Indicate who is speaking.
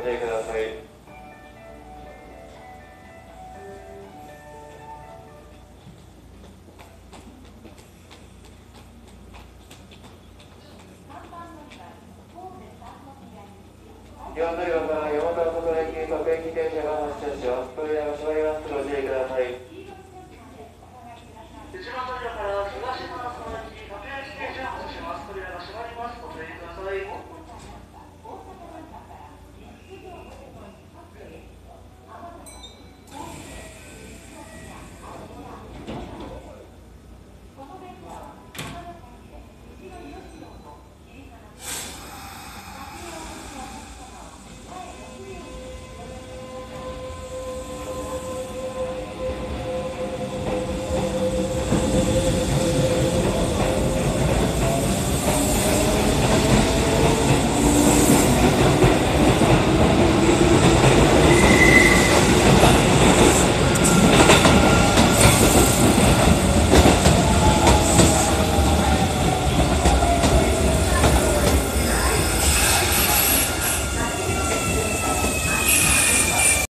Speaker 1: 注意ください。4乗り場から山川外駅各駅停車が発車します。扉が閉まります。ご注意ください。
Speaker 2: 内間扉から東